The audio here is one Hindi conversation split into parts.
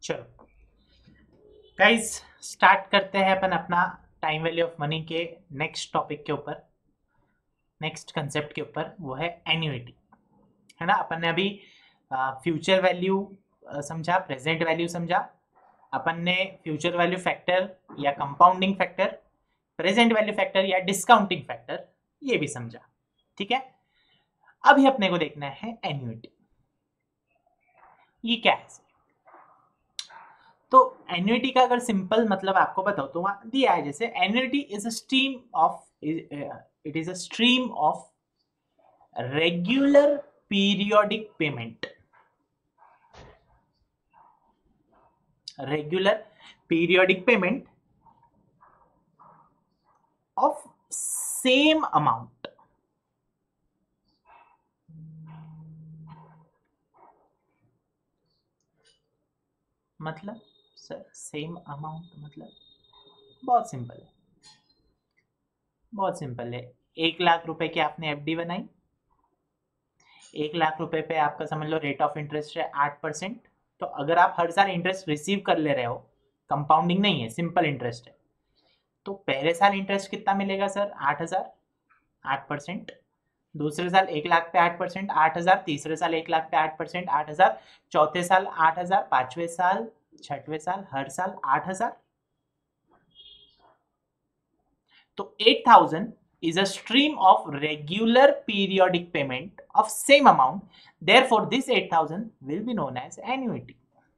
चलो गाइस, स्टार्ट करते हैं अपन अपना टाइम वैल्यू ऑफ मनी के नेक्स्ट टॉपिक के ऊपर, नेक्स्ट कंसेप्ट के ऊपर। वो है एन्युइटी, है ना। अपन ने अभी फ्यूचर वैल्यू समझा, प्रेजेंट वैल्यू समझा। अपन ने फ्यूचर वैल्यू फैक्टर या compounding factor, present value factor या डिस्काउंटिंग फैक्टर, ये भी समझा। ठीक है, अभी अपने को देखना है एन्युइटी, ये क्या है। तो एन्युइटी का अगर सिंपल मतलब आपको बताओ तो वहां दिया है, जैसे annuity is a stream of, it is a stream of regular periodic payment, regular periodic payment of same amount. मतलब सर सेम अमाउंट मतलब बहुत सिंपल है, बहुत सिंपल है। 1 लाख रुपए की आपने एफडी बनाई, 1 लाख रुपए पे आपका समझ लो रेट ऑफ इंटरेस्ट है 8%। तो अगर आप हर साल इंटरेस्ट रिसीव कर ले रहे हो, कंपाउंडिंग नहीं है, सिंपल इंटरेस्ट है, तो पहले साल इंटरेस्ट कितना मिलेगा सर? 8,000, 8%। दूसरे साल 1 लाख पे 8%, 8,000। तीसरे साल 1 लाख पे 8%, 8,000। चौथे साल 8,000, पांचवें साल, छठवें साल, हर साल 8,000। तो 8,000 is a stream of regular periodic payment of same amount. Therefore, this 8,000 will be known as annuity.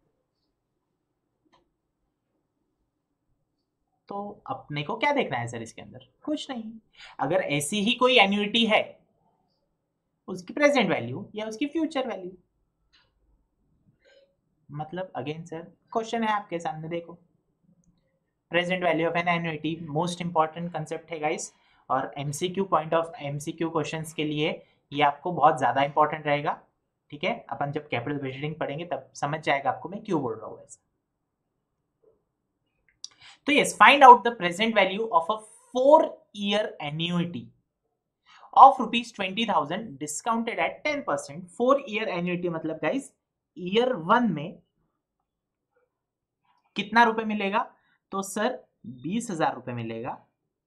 तो अपने को क्या देखना है सर इसके अंदर? कुछ नहीं। अगर ऐसी ही कोई एन्युइटी है, उसकी प्रेजेंट वैल्यू या उसकी फ्यूचर वैल्यू, मतलब अगेन सर क्वेश्चन है आपके सामने, देखो। Present value of an annuity most important concept है गाइस, और MCQ point of MCQ questions के लिए ये आपको बहुत ज़्यादा इंपॉर्टेंट रहेगा। ठीक है, अपन जब कैपिटल बजटिंग पढ़ेंगे तब समझ जाएगा आपको मैं क्यों बोल रहा हूँ ऐसा। तो yes, find out the present value of a 4-year annuity of ₹20,000 discounted at 10%। 4-year annuity मतलब गाइस ईयर 1 में कितना रुपए मिलेगा? तो सर 20,000 रुपए मिलेगा।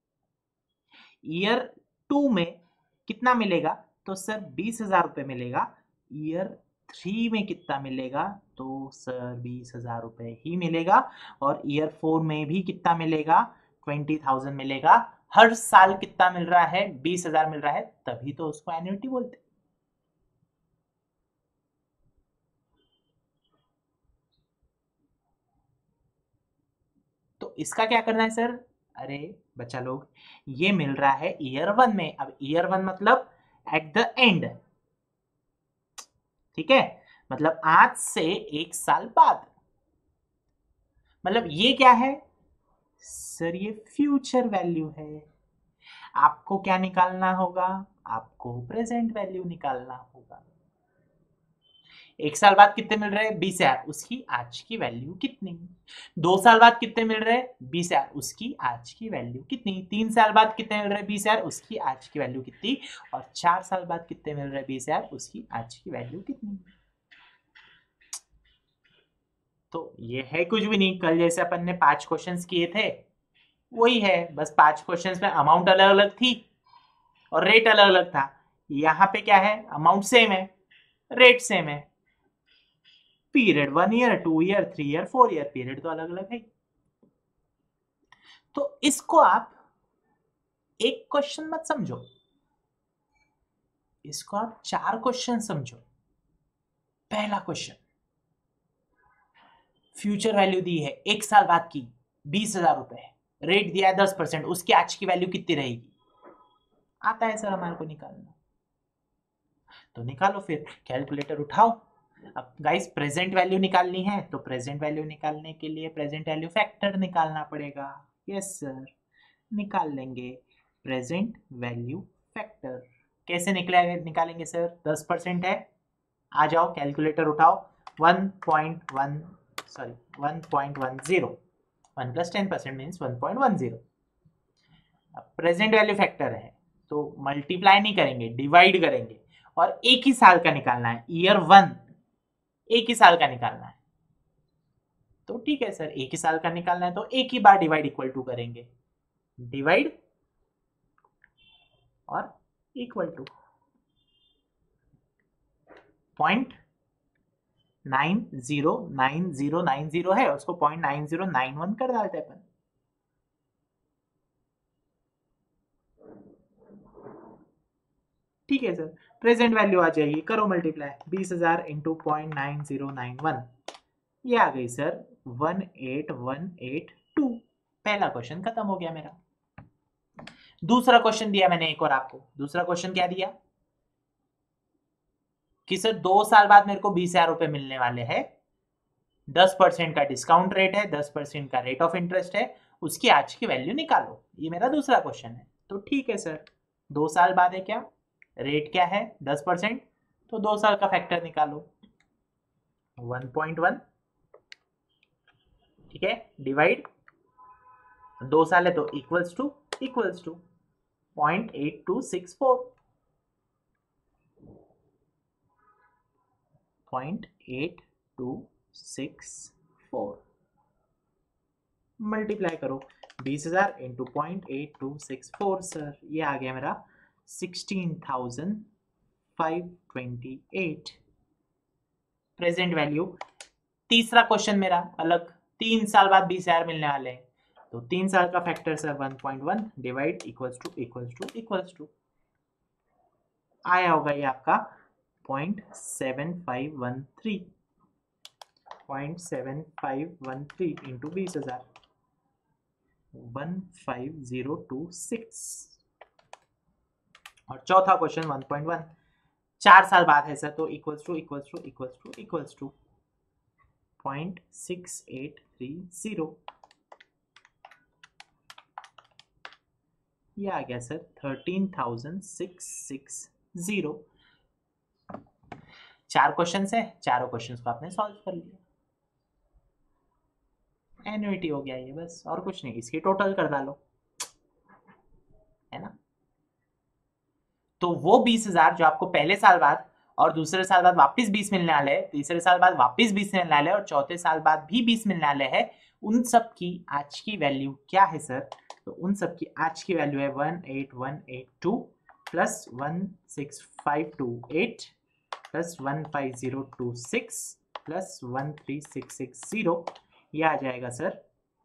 ईयर 2 में कितना मिलेगा? तो सर 20,000 रुपए मिलेगा। ईयर 3 में कितना मिलेगा? तो सर 20,000 रुपए ही मिलेगा। और ईयर 4 में भी कितना मिलेगा? 20,000 मिलेगा। हर साल कितना मिल रहा है? 20,000 मिल रहा है, तभी तो उसको एन्युइटी बोलते हैं। तो इसका क्या करना है सर? अरे बच्चा लोग, ये मिल रहा है ईयर 1 में। अब ईयर 1 मतलब एट द एंड, ठीक है, मतलब आज से 1 साल बाद। मतलब ये क्या है सर? ये फ्यूचर वैल्यू है। आपको क्या निकालना होगा? आपको प्रेजेंट वैल्यू निकालना होगा। 1 साल बाद कितने मिल रहे हैं? 20,000, उसकी आज की वैल्यू कितनी? 2 साल बाद कितने मिल रहे हैं? 20,000, उसकी आज की वैल्यू कितनी? 3 साल बाद कितने मिल रहे हैं? 20,000, उसकी आज की वैल्यू कितनी? और 4 साल बाद कितने मिल रहे हैं? 20,000, उसकी आज की वैल्यू कितनी? तो ये है कुछ भी नहीं, कल जैसे अपन ने 5 क्वेश्चंस किए थे वही है, बस 5 क्वेश्चंस में अमाउंट अलग अलग थी और रेट अलग अलग था। यहाँ पे क्या है? अमाउंट सेम है, रेट सेम है, period 1 year, 2 year, 3 year, 4 year, period तो अलग अलग है। तो इसको आप एक क्वेश्चन मत समझो, इसको आप 4 क्वेश्चन समझो। पहला क्वेश्चन, फ्यूचर वैल्यू दी है 1 साल बाद की 20,000 रुपए, रेट दिया है 10%, उसकी आज की वैल्यू कितनी रहेगी? आता है सर हमारे को निकालना, तो निकालो फिर, कैलकुलेटर उठाओ। अब गाइस प्रेजेंट वैल्यू निकालनी है, तो प्रेजेंट वैल्यू निकालने के लिए प्रेजेंट वैल्यू फैक्टर निकालना पड़ेगा। यस सर, निकाल लेंगे प्रेजेंट वैल्यू फैक्टर। कैसे निकालेंगे सर? 10% है, आ जाओ कैलकुलेटर उठाओ। 1.1, सॉरी 1.10, 1 प्लस 10% मीन्स 1.10। अब प्रेजेंट वैल्यू फैक्टर है तो मल्टीप्लाई नहीं करेंगे, डिवाइड करेंगे, और एक ही साल का निकालना है। ईयर 1 एक ही साल का निकालना है। तो ठीक है सर, एक ही साल का निकालना है तो एक ही बार डिवाइड इक्वल टू करेंगे, डिवाइड और इक्वल टू 0.909090 है, उसको 0.9091 कर डालते अपन। ठीक है सर, प्रेजेंट वैल्यू आ जाएगी, करो मल्टीप्लाई, 20,000 इंटू 0.9091, ये आ गई सर 18182। पहला क्वेश्चन खत्म हो गया मेरा। दूसरा क्वेश्चन दिया मैंने एक और आपको, दूसरा क्वेश्चन क्या दिया कि सर 2 साल बाद मेरे को 20,000 रुपए मिलने वाले हैं, 10% का डिस्काउंट रेट है, 10% का रेट ऑफ इंटरेस्ट है, उसकी आज की वैल्यू निकालो, ये मेरा दूसरा क्वेश्चन है। तो ठीक है सर, 2 साल बाद है, क्या रेट क्या है 10%, तो 2 साल का फैक्टर निकालो 1.1, ठीक है, डिवाइड 2 साल है तो इक्वल्स टू 0.8264, 0.8264 मल्टीप्लाई करो 20,000 इंटू 0.8264, सर ये आ गया मेरा 16,528 प्रेजेंट वैल्यू। तीसरा क्वेश्चन मेरा अलग, 3 साल बाद 20,000 मिलने वाले हैं, तो 3 साल का factor sir 1.1 divide equals to आया होगा ये आपका 0.7513 इंटू 20,000, 15026। और चौथा क्वेश्चन 1.1, 4 साल बाद है सर, तो इक्वल्स टू 0.6830, ये आ गया सर 13,660। 4 क्वेश्चन है, चारों क्वेश्चन को आपने सॉल्व कर लिया, एन्युइटी हो गया ये, बस और कुछ नहीं, इसकी टोटल कर डालो, है ना। तो वो 20,000 जो आपको पहले साल बाद और दूसरे साल बाद वापस 20 मिलने वाले हैं, तीसरे साल बाद वापस 20 मिलने वाले हैं और चौथे साल बाद भी 20 मिलने वाले हैं, उन सब की आज की वैल्यू क्या है सर, तो उन सब की आज की वैल्यू है 18182 प्लस 16528 प्लस 15026 प्लस 13660, ये आ जाएगा सर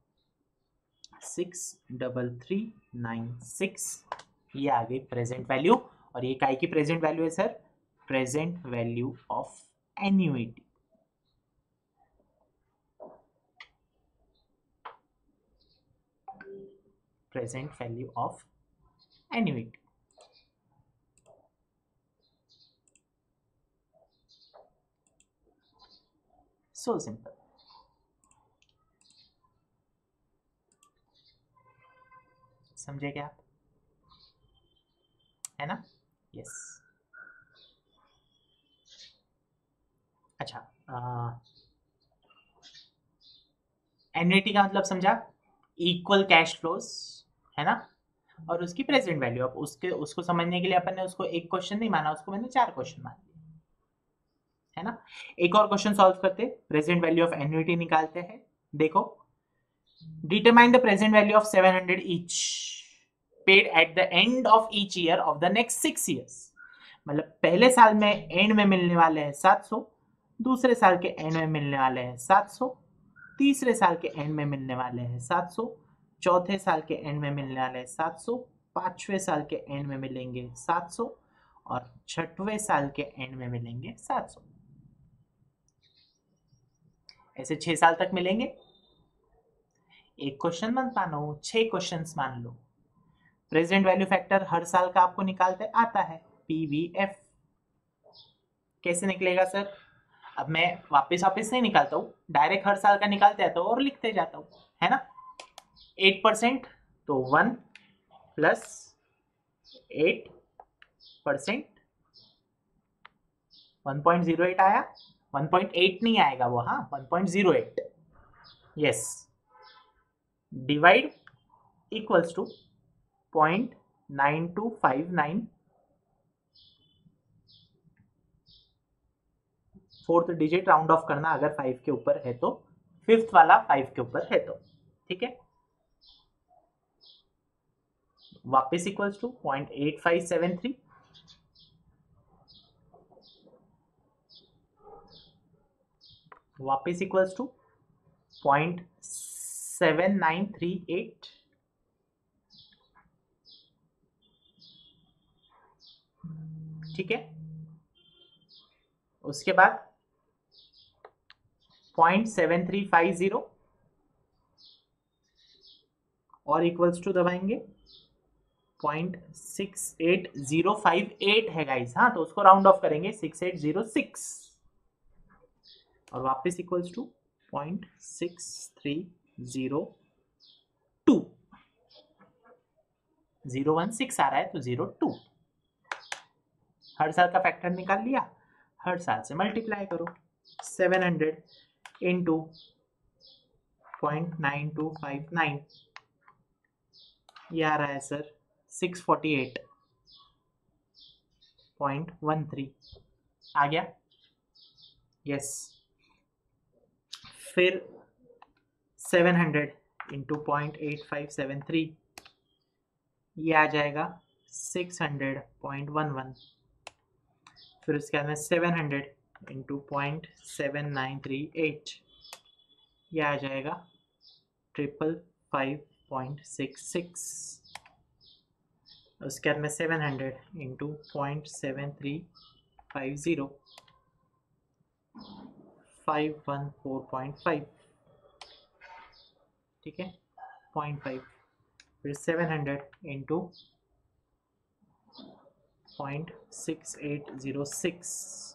63396, ये आ गई प्रेजेंट वैल्यू। और ये काय की प्रेजेंट वैल्यू है sir, present value of annuity. Present value of annuity. So simple. समझे क्या आप, है ना, यस। अच्छा, एन्युइटी का मतलब समझा, इक्वल कैश फ्लोज, है ना, और उसकी प्रेजेंट वैल्यू। अब उसको समझने के लिए अपन ने उसको एक क्वेश्चन नहीं माना, उसको मैंने 4 क्वेश्चन मान लिया, है ना। एक और क्वेश्चन सॉल्व करते, प्रेजेंट वैल्यू ऑफ एन्युइटी निकालते हैं। देखो, determine the present value of 700 each paid at the end of each year of the next 6 years। मतलब पहले साल में एंड में मिलने वाले हैं 700, दूसरे साल के एंड में मिलने वाले हैं 700, तीसरे साल के एंड में मिलने वाले हैं 700, चौथे साल के एंड में मिलने वाले हैं 700, पांचवें साल के एंड में मिलेंगे 700 और छठवें साल के एंड में मिलेंगे 700। ऐसे 6 साल तक मिलेंगे। एक क्वेश्चन मत मानो, 6 क्वेश्चंस मान लो। प्रेजेंट वैल्यू फैक्टर हर साल का आपको निकालते आता है, पीवीएफ। कैसे निकलेगा सर, अब मैं वापस नहीं निकालता हूँ, डायरेक्ट हर साल का निकालते आता हूँ और लिखते जाता हूँ, है ना। 8% तो 1 प्लस 8%, 1.08 आया, 1.8 नहीं आएगा वो, हाँ 1.08, yes, divide equals to 0.9259, fourth digit round off करना अगर 5 के ऊपर है तो फिफ्थ वाला 5 के ऊपर है तो ठीक है। वापस इक्वल्स टू 0.8573, वापस इक्वल्स टू 0.7938, ठीक है। उसके बाद 0.7350 और इक्वल्स टू दबाएंगे 0.68058 है गाइस, हाँ तो उसको राउंड ऑफ करेंगे 6806 और वापस इक्वल्स टू 0.6302, 016 आ रहा है तो 02। हर साल का फैक्टर निकाल लिया, हर साल से मल्टीप्लाई करो 700 इंटू 0.9259, ये आ रहा है सर 648.13 आ गया, यस। फिर 700 इंटू 0.8573, ये आ जाएगा 600.11। फिर उसके बाद में 700 इंटू 0.7938, ये आ जाएगा 555.66। उसके बाद में 700 इंटू 0.7350, 514.5, ठीक है 0.5। फिर 700 इंटू 0.6806,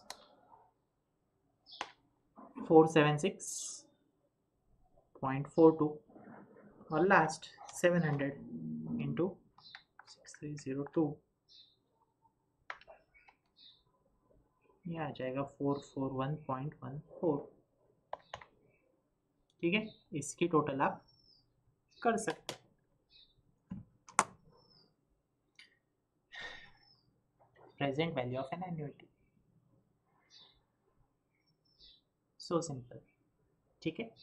476.42 और लास्ट 700 इंटू 6302, ये आ जाएगा 441.14, ठीक है। इसकी टोटल आप कर सकते हैं। Present value of an annuity, so simple, ठीक है।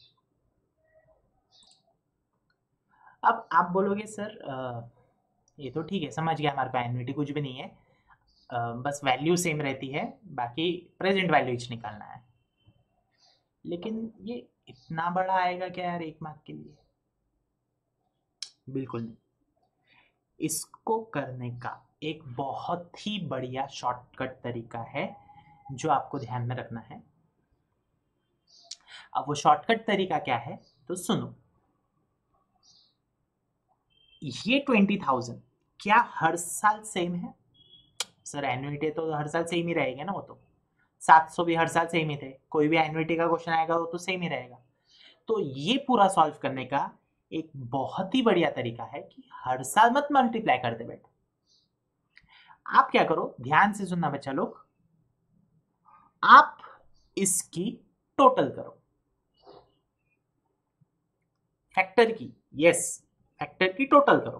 अब आप बोलोगे सर ये तो ठीक है, समझ गया, हमारे पास एन्युइटी कुछ भी नहीं है, बस वैल्यू सेम रहती है, बाकी प्रेजेंट वैल्यू निकालना है। लेकिन ये इतना बड़ा आएगा क्या यार 1 मार्क के लिए? बिल्कुल नहीं। इसको करने का एक बहुत ही बढ़िया शॉर्टकट तरीका है जो आपको ध्यान में रखना है। अब वो शॉर्टकट तरीका क्या है तो सुनो। ये 20,000 क्या हर साल सेम है? सर एन्युइटी तो हर साल सेम ही रहेगा ना, वो तो 700 भी हर साल सेम ही थे, कोई भी एन्युइटी का क्वेश्चन आएगा वो तो सेम ही रहेगा। तो ये पूरा सॉल्व करने का एक बहुत ही बढ़िया तरीका है कि हर साल मत मल्टीप्लाई करते बैठो। आप क्या करो, ध्यान से सुनना बच्चा लोग, आप इसकी टोटल करो, फैक्टर की, यस फैक्टर की टोटल करो।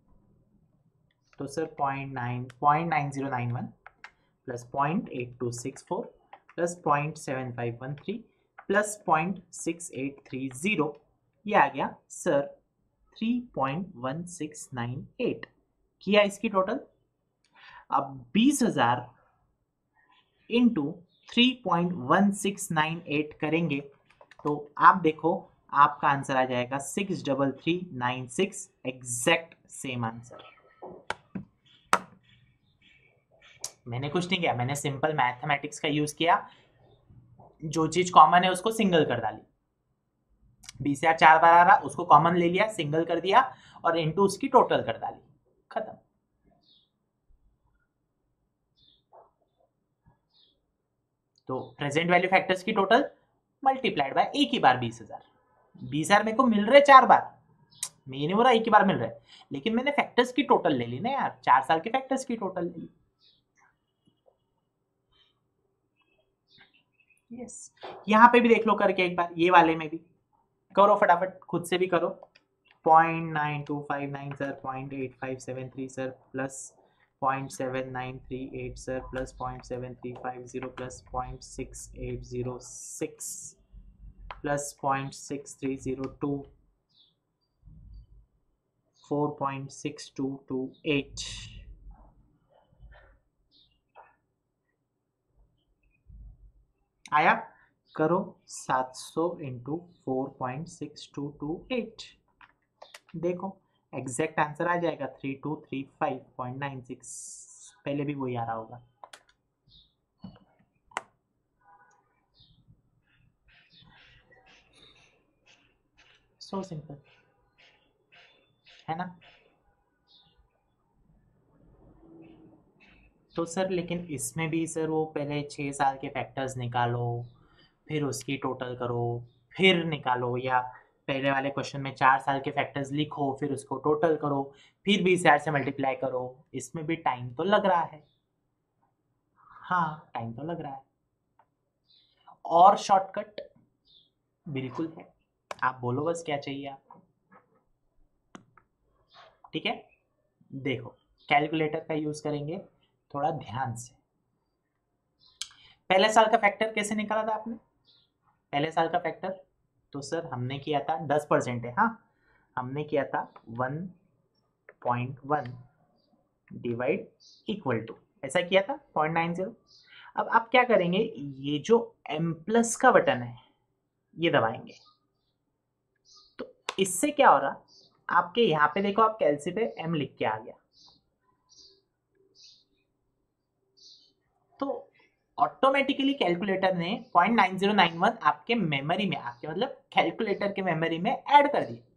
तो सर 0.9091 प्लस 0.8264 प्लस 0.7513 प्लस 0.6830, ये आ गया सर 3.1698 किया इसकी टोटल। अब 20,000 इंटू 3.1698 करेंगे तो आप देखो आपका आंसर आ जाएगा 63396, एग्जैक्ट सेम आंसर। मैंने कुछ नहीं किया, मैंने सिंपल मैथमेटिक्स का यूज किया, जो चीज कॉमन है उसको सिंगल कर डाली। 20,000 4 बार आ रहा, उसको कॉमन ले लिया, सिंगल कर दिया और इनटू उसकी टोटल कर डाली, खत्म। तो प्रेजेंट वैल्यू फैक्टर्स की टोटल मल्टीप्लाइड बाय एक ही बार 20,000। 20,000 मेरे को मिल रहे 4 बार, मैं ये नहीं बोल रहा एक ही बार मिल रहा है, लेकिन मैंने फैक्टर्स की टोटल ले ली ना यार, 4 साल के फैक्टर्स की टोटल ले ली। यस, यहाँ पे भी देख लो करके एक बार, ये वाले में भी करो फटाफट, खुद से भी करो। 0.9259 sir, 0.8573 sir, plus 0.7938 sir, plus 0.7350 plus 0.6806, plus 0.6302 4.6228 आया। करो 700 इंटू 4.6228, देखो एग्जैक्ट आंसर आ जाएगा 3235.96। पहले भी वही आ रहा होगा। सो सिंपल है ना। तो सर लेकिन इसमें भी सर वो पहले 6 साल के फैक्टर्स निकालो, फिर उसकी टोटल करो, फिर निकालो, या पहले वाले क्वेश्चन में 4 साल के फैक्टर्स लिखो, फिर उसको टोटल करो, फिर 20,000 से मल्टीप्लाई करो, इसमें भी टाइम तो लग रहा है। हाँ टाइम तो लग रहा है। और शॉर्टकट बिल्कुल है, आप बोलो बस क्या चाहिए आपको। ठीक है, देखो कैलकुलेटर का यूज करेंगे, थोड़ा ध्यान से। पहले साल का फैक्टर कैसे निकाला था आपने? पहले साल का फैक्टर तो सर हमने किया था 10% है, हाँ हमने किया था 1.1 डिवाइड इक्वल टू, ऐसा किया था 0.90। अब आप क्या करेंगे, ये जो m प्लस का बटन है ये दबाएंगे, तो इससे क्या हो रहा, आपके यहाँ पे देखो, आप कैलसी पे m लिख के आ गया, तो ऑटोमेटिकली कैलकुलेटर ने 0.9091 आपके मेमोरी में, आपके मतलब कैलकुलेटर के मेमोरी में ऐड कर दिया।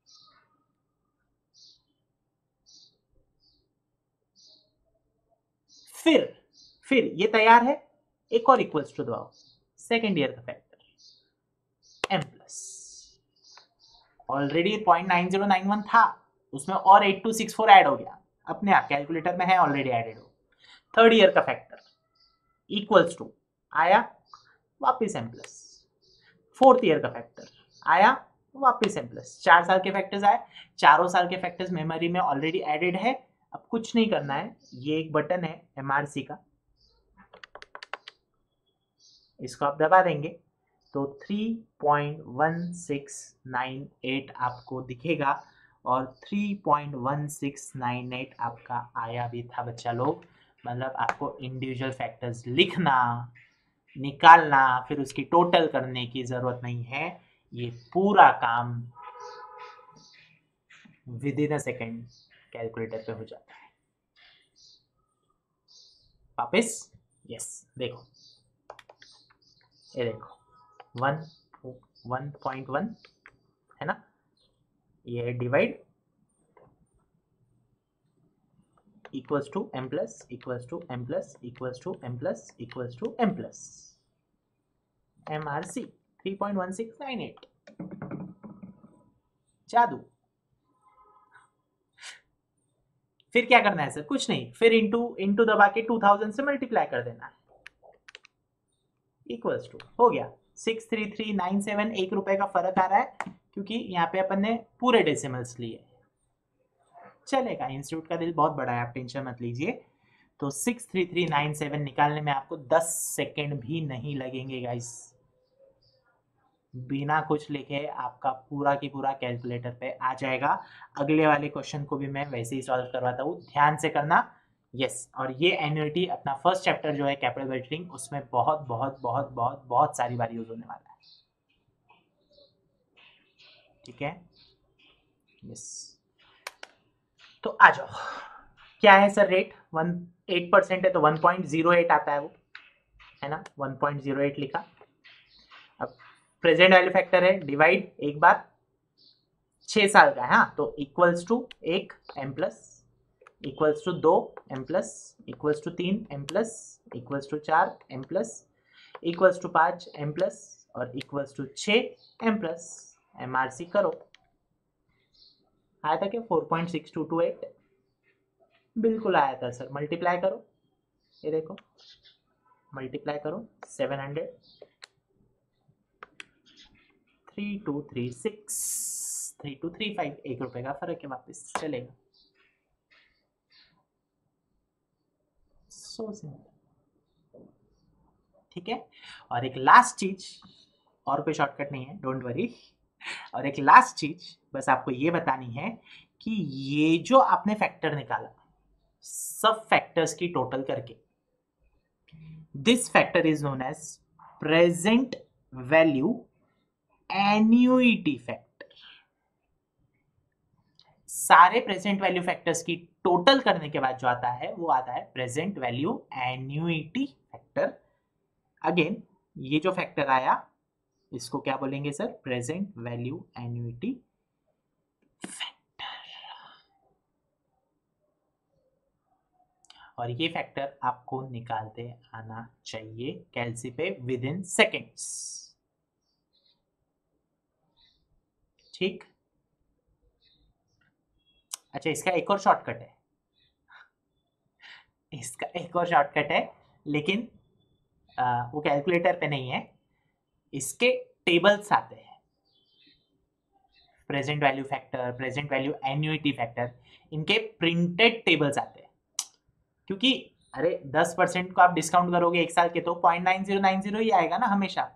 फिर ये तैयार है, एक और इक्वल्स टू दबाओ, सेकेंड ईयर का फैक्टर m प्लस, ऑलरेडी 0.9091 था, उसमें और 8264 ऐड हो गया, अपने आप कैलकुलेटर में है ऑलरेडी एडेड हो। थर्ड ईयर का फैक्टर इक्वल्स टू आया, वापिस m प्लस। फोर्थ ईयर का फैक्टर आया, वापिस m प्लस। 4 साल के फैक्टर्स आए, चारों साल के फैक्टर्स मेमोरी में ऑलरेडी एडेड है। अब कुछ नहीं करना है, ये एक बटन है MRC का, इसको आप दबा देंगे तो 3.1698 आपको दिखेगा, और 3.1698 आपका आया भी था बच्चा लोग। मतलब आपको इंडिविजुअल फैक्टर्स लिखना, निकालना, फिर उसकी टोटल करने की जरूरत नहीं है, ये पूरा काम within a second calculator पे हो जाता है। वापस यस देखो, ये देखो 1.1 है ना, ये divide equals to m plus equals to m plus equals to m plus equals to m plus MRC 3.1698 जादू। फिर क्या करना है सर? कुछ नहीं, फिर इंटू दबा के 2000 से मल्टीप्लाई कर देना है, इक्वल्स टू हो गया 63397। 1 रुपए का फर्क आ रहा है क्योंकि यहाँ पे अपन ने पूरे डेसिमल्स लिए, चलेगा, इंस्टीट्यूट का दिल बहुत बड़ा है, आप टेंशन मत लीजिए। तो 63397 निकालने में आपको 10 सेकेंड भी नहीं लगेंगे गाइस, बिना कुछ लिखे आपका पूरा की पूरा कैलकुलेटर पे आ जाएगा। अगले वाले क्वेश्चन को भी मैं वैसे ही सॉल्व करवाता हूँ, ध्यान से करना। यस, और ये एन्युइटी अपना फर्स्ट चैप्टर जो है कैपिटल बजटिंग, उसमें बहुत बहुत बहुत बहुत बहुत सारी बार यूज होने वाला है। ठीक है, यस, तो आ जाओ। क्या है सर रेट? 8% है तो 1.08 आता है वो, है ना, 1.08 लिखा। अब प्रेजेंट वैल्यू फैक्टर है, डिवाइड एक बार 6 साल का है, हाँ, तो equals to 1 m plus, equals to 2 m plus, equals to 3 m plus, equals to 4 m plus, equals to 5 m plus, और equals to 6 m plus. MRC करो, आया था क्या 4.6228? बिल्कुल आया था सर। मल्टीप्लाई करो, ये देखो मल्टीप्लाई करो 700, 3236, 3235, 1 रुपए का फर्क है, वापस चलेगा। So simple. ठीक है, और एक लास्ट चीज, और कोई शॉर्टकट नहीं है, डोंट वरी। और एक लास्ट चीज बस आपको ये बतानी है कि ये जो आपने फैक्टर निकाला सब फैक्टर्स की टोटल करके, this factor is known as present value annuity factor. सारे प्रेजेंट वैल्यू फैक्टर्स की टोटल करने के बाद जो आता है वो आता है present value annuity factor. Again ये जो फैक्टर आया इसको क्या बोलेंगे sir? Present value annuity factor. और ये फैक्टर आपको निकालते आना चाहिए कैलसी पे विद इन सेकेंड्स। ठीक। अच्छा, इसका एक और शॉर्टकट है, इसका एक और शॉर्टकट है, लेकिन वो कैलकुलेटर पे नहीं है, इसके टेबल्स आते हैं। Present value factor, present value annuity factor, इनके प्रिंटेड टेबल्स आते हैं। क्योंकि अरे 10% को आप डिस्काउंट करोगे एक साल के तो 0.9090 ही आएगा ना हमेशा,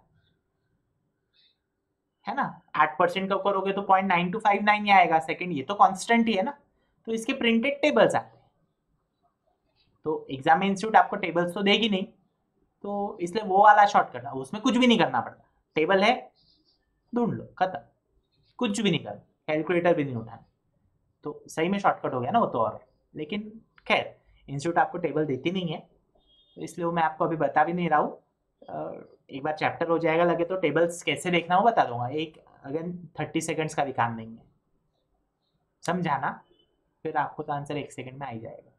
है ना। 8% का करोगे तो 0.9259 ही आएगा सेकंड, ये तो कांस्टेंट ही है ना। तो इसके प्रिंटेड टेबल्स आते हैं। तो एग्जाम इंस्टीट्यूट आपको टेबल्स तो देगी नहीं, तो इसलिए वो वाला शॉर्टकट है, उसमें कुछ भी नहीं करना पड़ता। टेबल है, ढूंढ लो, खत्म, कुछ भी नहीं करना, कैलकुलेटर भी नहीं उठाना। तो सही में शॉर्टकट हो गया ना वो तो। और लेकिन खैर इंस्टीट्यूट आपको टेबल देती नहीं है, तो इसलिए वो मैं आपको अभी बता भी नहीं रहा हूँ। एक बार चैप्टर हो जाएगा लगे तो टेबल्स कैसे देखना हो बता दूंगा। एक अगेन 30 सेकंड्स का भी काम नहीं है, समझाना, फिर आपको तो आंसर 1 सेकंड में आ ही जाएगा।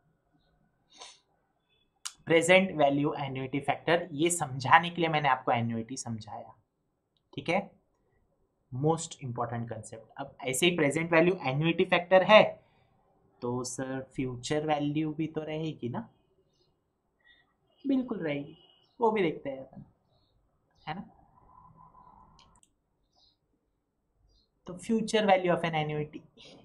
प्रेजेंट वैल्यू एन्युइटी फैक्टर, ये समझाने के लिए मैंने आपको एन्युइटी समझाया, ठीक है। Most important concept. अब ऐसे ही प्रेजेंट वैल्यू एन्युइटी फैक्टर है तो सर फ्यूचर वैल्यू भी तो रहेगी ना? बिल्कुल रहेगी, वो भी देखते हैं अपन, है ना। तो future value of an annuity,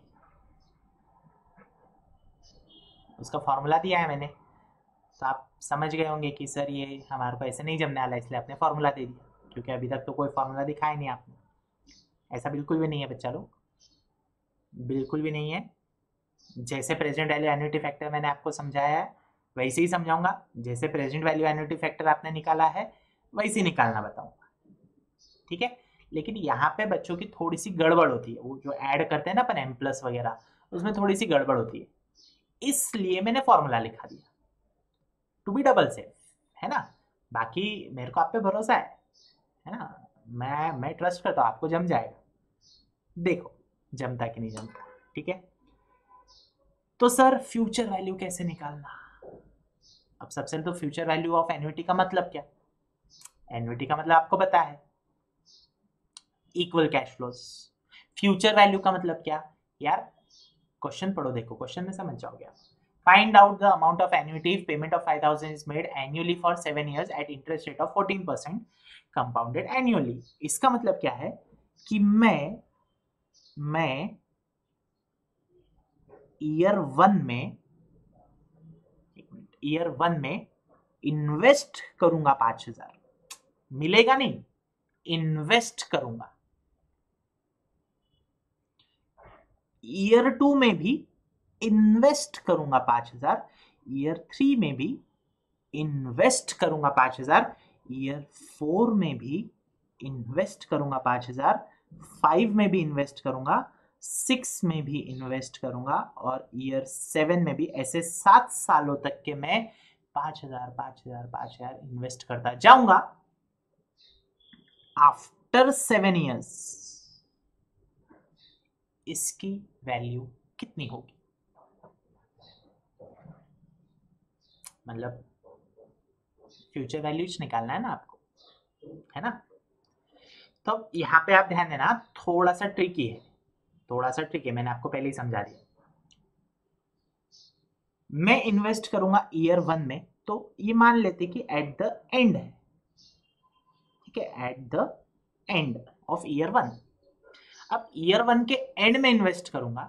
उसका फॉर्मूला दिया है मैंने, तो आप समझ गए होंगे कि सर ये हमारे को ऐसे नहीं जमने वाला, इसलिए आपने फॉर्मूला दे दिया, क्योंकि अभी तक तो कोई फॉर्मूला दिखाया नहीं आपने। ऐसा बिल्कुल भी नहीं है बच्चा लोग, बिल्कुल भी नहीं है। जैसे प्रेजेंट वैल्यू एन्युइटी फैक्टर मैंने आपको समझाया है वैसे ही समझाऊंगा, जैसे प्रेजेंट वैल्यू एन्युइटी फैक्टर आपने निकाला है वैसे ही निकालना बताऊंगा, ठीक है। लेकिन यहाँ पे बच्चों की थोड़ी सी गड़बड़ होती है, वो जो ऐड करते हैं ना अपन M+ वगैरह, उसमें थोड़ी सी गड़बड़ होती है, इसलिए मैंने फॉर्मूला लिखा दिया टू बी डबल सेफ, है ना। बाकी मेरे को आप पे भरोसा है ना, मैं ट्रस्ट करता हूँ आपको जम जाएगा, देखो जमता कि नहीं जमता, ठीक है। तो सर फ्यूचर वैल्यू कैसे निकालना? अब सबसे तो फ्यूचर वैल्यू ऑफ एन्युइटी का मतलब क्या? एन्युइटी का मतलब आपको पता है, equal cash flows. Future value का मतलब क्या यार? क्वेश्चन पढ़ो, देखो क्वेश्चन में समझ जाओगे आप। Find out the amount of annuity if payment of 5000 is made annually for 7 years at interest rate of 14% compounded annually. इसका मतलब क्या है कि मैं ईयर वन में इन्वेस्ट करूंगा 5000, मिलेगा नहीं, इन्वेस्ट करूंगा। ईयर 2 में भी इन्वेस्ट करूंगा 5000, ईयर 3 में भी इन्वेस्ट करूंगा 5000, ईयर 4 में भी इन्वेस्ट करूंगा 5000, 5 में भी इन्वेस्ट करूंगा, 6 में भी इन्वेस्ट करूंगा, और ईयर 7 में भी। ऐसे 7 सालों तक के मैं 5000 इन्वेस्ट करता जाऊंगा। आफ्टर 7 years इसकी वैल्यू कितनी होगी? मतलब फ्यूचर वैल्यूज निकालना है ना आपको, है ना। तो यहाँ पे आप ध्यान देना, थोड़ा सा ट्रिकी है, मैंने आपको पहले ही समझा दिया। मैं इन्वेस्ट करूंगा ईयर 1 में, तो ये मान लेते कि एट द एंड है, ठीक है, at the end of year 1। अब ईयर 1 के एंड में इन्वेस्ट करूंगा,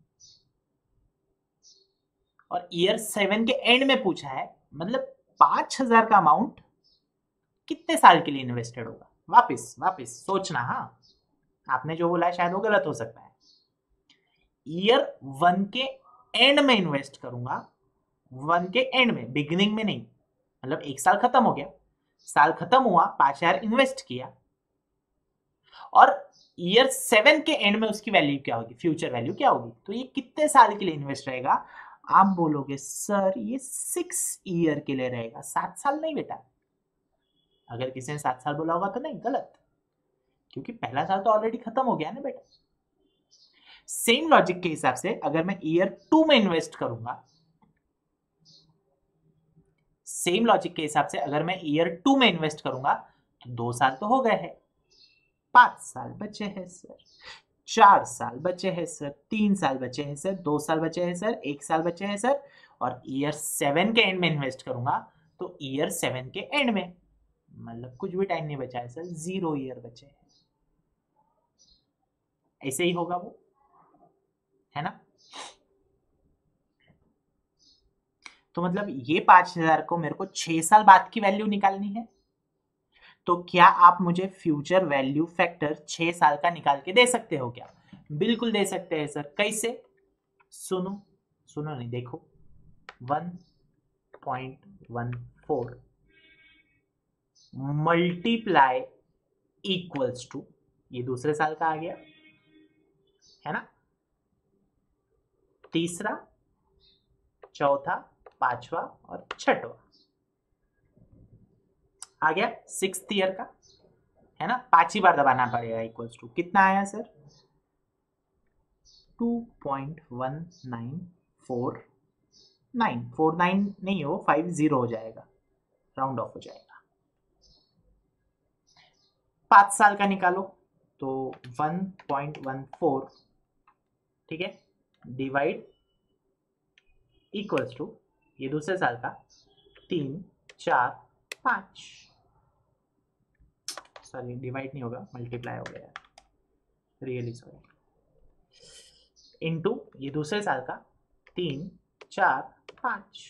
और ईयर 7 के एंड में पूछा है, मतलब 5000 का अमाउंट कितने साल के लिए इन्वेस्टेड होगा, वापस वापस सोचना। हाँ, आपने जो बोला है शायद वो गलत हो सकता है। ईयर 1 के एंड में इन्वेस्ट करूंगा, 1 के एंड में, बिगिनिंग में नहीं। मतलब एक साल खत्म हो गया, साल खत्म हुआ, 5,000 इन्वेस्ट किया, और ईयर 7 के एंड में उसकी वैल्यू क्या होगी, फ्यूचर वैल्यू क्या होगी, तो ये कितने साल के लिए इन्वेस्ट रहेगा? आप बोलोगे सर ये 6 ईयर के लिए रहेगा, 7 साल नहीं बेटा। अगर किसी ने 7 साल बोला होगा तो नहीं, गलत, क्योंकि पहला साल तो ऑलरेडी खत्म हो गया ना बेटा। सेम लॉजिक के हिसाब से अगर मैं ईयर 2 में इन्वेस्ट करूंगा, सेम लॉजिक के हिसाब से अगर मैं ईयर 2 में इन्वेस्ट करूंगा, तो 2 साल तो हो गए हैं, 5 साल बचे हैं सर, 4 साल बचे हैं सर, 3 साल बचे हैं सर, 2 साल बचे हैं सर, 1 साल बचे हैं सर, और ईयर 7 के एंड में इन्वेस्ट करूंगा तो ईयर 7 के एंड में, मतलब कुछ भी टाइम नहीं बचा है सर, 0 ईयर बचे हैं। ऐसे ही होगा वो, है ना? तो मतलब ये 5,000 को मेरे को 6 साल बाद की वैल्यू निकालनी है। तो क्या आप मुझे फ्यूचर वैल्यू फैक्टर 6 साल का निकाल के दे सकते हो क्या? बिल्कुल दे सकते हैं सर। कैसे? सुनो, सुनो नहीं, देखो, 1.14 मल्टीप्लाई इक्वल्स टू, ये दूसरे साल का आ गया, है ना, तीसरा, चौथा, पांचवा और छठवा आ गया, 6th ईयर का, है ना। 5 ही बार दबाना पड़ेगा। इक्वल्स टू कितना आया सर? 2.1949 नहीं हो, 50 हो जाएगा, राउंड ऑफ हो जाएगा। 5 साल का निकालो तो 1.14, ठीक है, डिवाइड इक्वल्स टू, ये दूसरे साल का, 3, 4, 5, सॉरी डिवाइड नहीं होगा, मल्टीप्लाई हो गया, रियली सॉरी, इनटू ये दूसरे साल का, 3, 4, 5,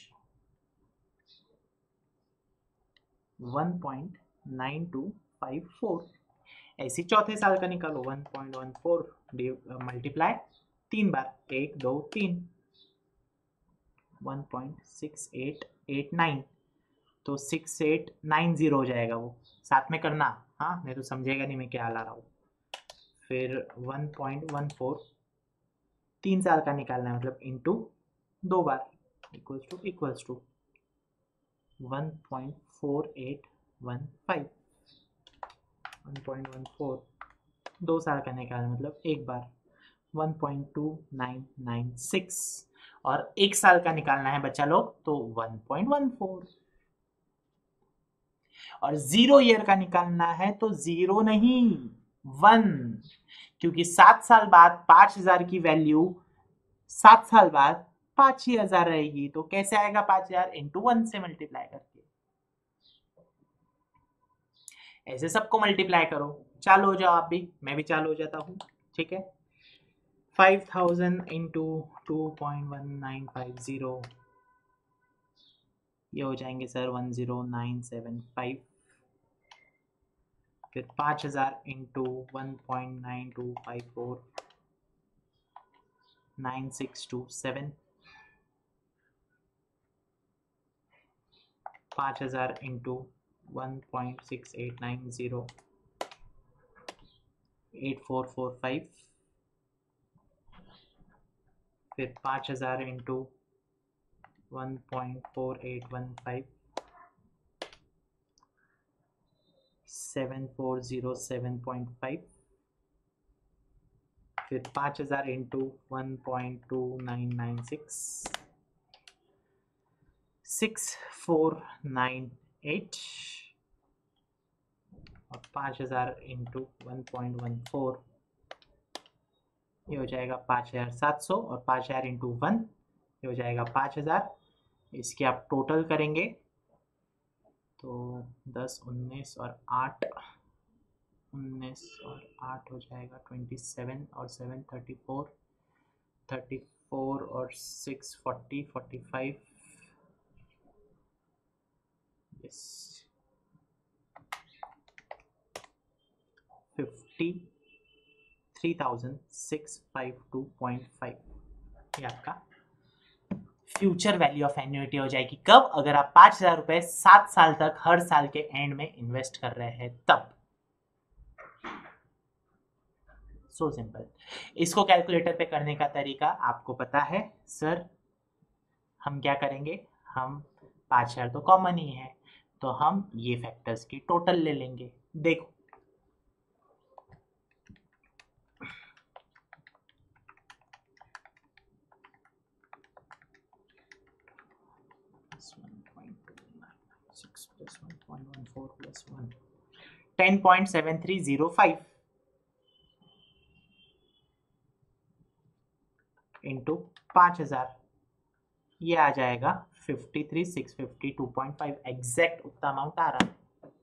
1.9254। ऐसी चौथे साल का निकालो, 1.14 मल्टीप्लाई 3 बार, 1, 2, 3, 1.6889, तो 6890 हो जाएगा वो, साथ में करना, हाँ नहीं तो समझेगा नहीं मैं क्या ला रहा हूँ। फिर 1.14 3 साल का निकालना है, मतलब इनटू 2 बार, इक्वल्स टू 1.4815, 1.14 2 साल का निकालना मतलब एक बार, 1.2996, और 1 साल का निकालना है बच्चा लोग तो 1.14, और 0 ईयर का निकालना है तो 0 नहीं 1, क्योंकि 7 साल बाद 5,000 की वैल्यू 7 साल बाद 5,000 रहेगी, तो कैसे आएगा 5,000? इंटू 1 से मल्टीप्लाई करके, ऐसे सबको मल्टीप्लाई करो। चालू हो जाओ आप भी, मैं भी चालू हो जाता हूँ, ठीक है। 5,000 इंटू 2.1950, ये हो जाएंगे सर 10975। फिर 5,000 इंटू 1.9254, 9627। 5,000 इंटू 1.6890, 8445। फिर 5,000 इंटू 1.4815, 7407.5। फिर 5,000 इंटू 1.2996, 6498, और 5,000 इंटू 1.14, ये हो जाएगा 5,700, और 5,000 इंटू 1 ये हो जाएगा 5,000। इसके आप टोटल करेंगे तो 10, 19 और 8, 19 और 8 हो जाएगा 27, और 7 34, 34 और 6 40, 45, यस, 53,652.5 ये आपका फ्यूचर वैल्यू ऑफ एन्युइटी हो जाएगी। कब? अगर आप 5,000 रुपए 7 साल तक हर साल के एंड में इन्वेस्ट कर रहे हैं तब। So simple. इसको कैलकुलेटर पे करने का तरीका आपको पता है सर। हम क्या करेंगे, हम 5,000 तो कॉमन ही है, तो हम ये फैक्टर्स की टोटल ले लेंगे। देखो plus 1.14 plus 1 10.7305 इंटू 5,000 ये आ जाएगा 53,652.5 एग्जैक्ट उतना अमाउंट आ रहा है।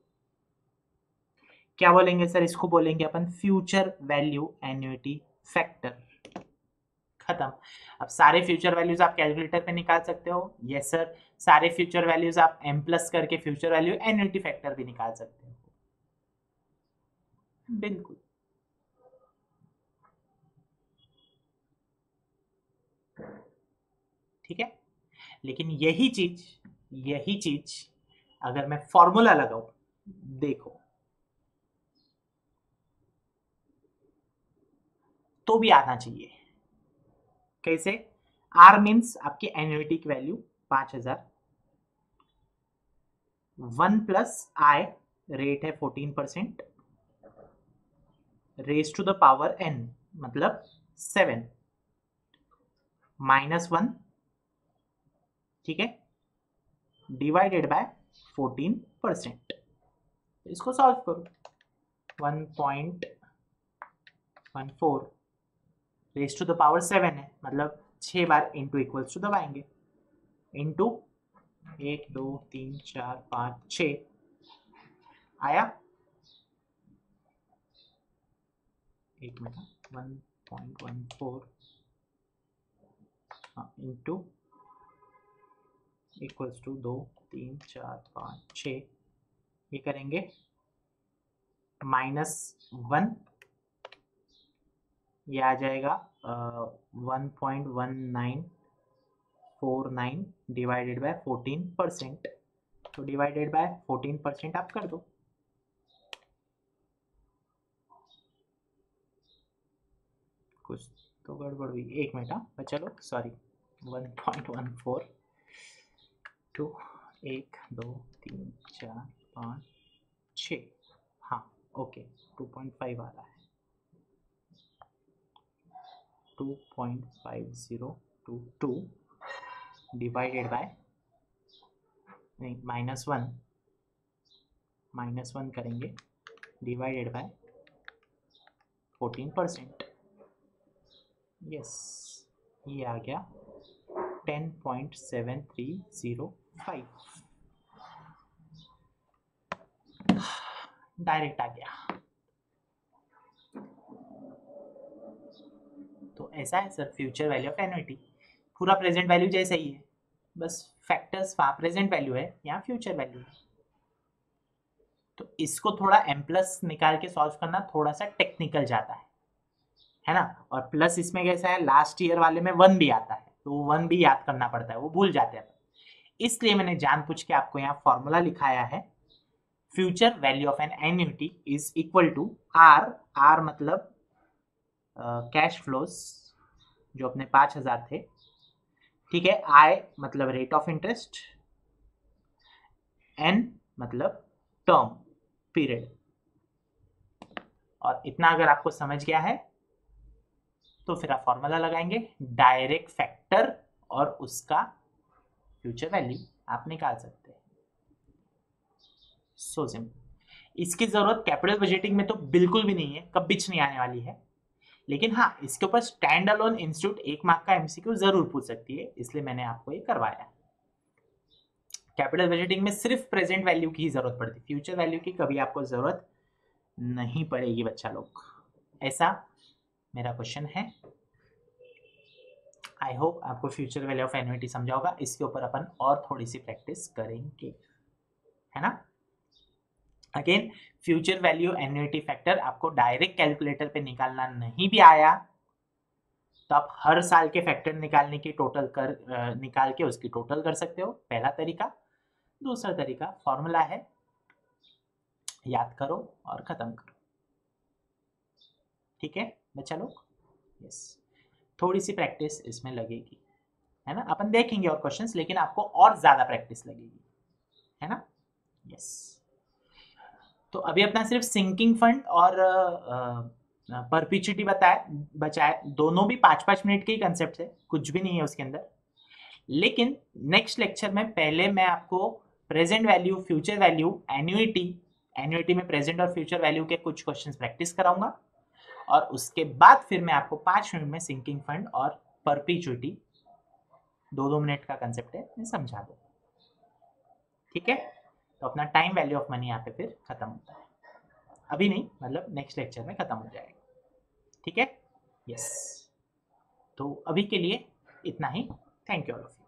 क्या बोलेंगे सर? इसको बोलेंगे अपन फ्यूचर वैल्यू एन्युइटी फैक्टर। खत्म। अब सारे फ्यूचर वैल्यूज आप कैलकुलेटर पे निकाल सकते हो। यस सर, सारे फ्यूचर वैल्यूज आप m प्लस करके फ्यूचर वैल्यू एन्युइटी फैक्टर भी निकाल सकते हो। बिल्कुल। ठीक है, लेकिन यही चीज अगर मैं फॉर्मूला लगाऊं, देखो तो भी आना चाहिए। कैसे? R मीन्स आपकी एन्युइटी की वैल्यू 5,000, 1 प्लस I रेट है 14%, raise to the power n मतलब 7 माइनस 1, ठीक है, डिवाइडेड बाय 14%। इसको सॉल्व करो। 1.14 रेज टू द पावर 7 है, मतलब 6 बार इंटू इक्वल्स टू दबाएंगे, इंटू 1 2 3 4 5 6 आया। एक मिनट, 1.14 इंटू इक्वल्स टू 2 3 4 5 6 ये करेंगे -1 ये आ जाएगा 1.1949 डिवाइडेड बाय 14%। तो डिवाइडेड बाय 14% आप कर दो। कुछ तो गड़बड़ हुई, एक मिनट। हाँ चलो सॉरी, 1.14 टू 1 2 3 4 5 6, हाँ ओके 2.5 आ रहा है, 2.5022 डिवाइडेड बाय नहीं -1 करेंगे डिवाइडेड बाय 14%। यस, ये आ गया 10.7305 डायरेक्ट आ गया। तो ऐसा है sir future value of annuity. पूरा प्रेजेंट वैल्यू जैसा ही है, बस फैक्टर्स वहाँ प्रेजेंट वैल्यू है, यहाँ फ्यूचर वैल्यू है। तो इसको थोड़ा m प्लस निकाल के सॉल्व करना थोड़ा सा टेक्निकल जाता है ना। और प्लस इसमें कैसा है, लास्ट ईयर वाले में 1 भी आता है, तो 1 भी याद करना पड़ता है, वो भूल जाते हैं। इसलिए मैंने जानबूझ के आपको यहाँ फॉर्मूला लिखाया है। Future value of an annuity is equal to R मतलब कैश फ्लोज जो अपने 5,000 थे, ठीक है, I मतलब रेट ऑफ इंटरेस्ट, N मतलब टर्म पीरियड। और इतना अगर आपको समझ गया है तो फिर आप फॉर्मूला लगाएंगे, डायरेक्ट फैक्टर और उसका फ्यूचर वैल्यू आप निकाल सकते हैं। So simple. इसकी जरूरत कैपिटल बजटिंग में तो बिल्कुल भी नहीं है, कभी नहीं आने वाली है। लेकिन हाँ, इसके ऊपर स्टैंड अलोन इंस्टीट्यूट 1 मार्क का एमसीक्यू जरूर पूछ सकती है, इसलिए मैंने आपको ये करवाया। कैपिटल बजटिंग में सिर्फ प्रेजेंट वैल्यू की ही जरूरत पड़ती, फ्यूचर वैल्यू की कभी आपको जरूरत नहीं पड़ेगी बच्चा लोग। ऐसा मेरा क्वेश्चन है। आई होप आपको फ्यूचर वैल्यू ऑफ एन्युइटी समझा होगा। इसके ऊपर अपन और थोड़ी सी प्रैक्टिस करेंगे, है ना। Again future value annuity factor आपको डायरेक्ट कैलकुलेटर पे निकालना नहीं भी आया तो आप हर साल के फैक्टर निकालने की निकाल के उसकी टोटल कर सकते हो, पहला तरीका। दूसरा तरीका फॉर्मूला है, याद करो और खत्म करो। ठीक है बच्चा लोग? यस, थोड़ी सी प्रैक्टिस इसमें लगेगी, है ना। अपन देखेंगे और क्वेश्चंस, लेकिन आपको और ज्यादा प्रैक्टिस लगेगी, है ना। यस, तो अभी अपना सिर्फ सिंकिंग फंड और परपिचुटी बचा है। दोनों भी 5-5 मिनट के ही कंसेप्ट है, कुछ भी नहीं है उसके अंदर। लेकिन नेक्स्ट लेक्चर में पहले मैं आपको present value, future value, annuity में प्रेजेंट और फ्यूचर वैल्यू के कुछ क्वेश्चंस प्रैक्टिस कराऊंगा, और उसके बाद फिर मैं आपको 5 मिनट में सिंकिंग फंड और परपिचुटी 2-2 मिनट का कंसेप्ट है, मैं समझा दूँ। ठीक है, तो अपना टाइम वैल्यू ऑफ मनी यहाँ पे फिर खत्म होता है। अभी नहीं, मतलब नेक्स्ट लेक्चर में खत्म हो जाएगा। ठीक है, यस। तो अभी के लिए इतना ही। Thank you all of you.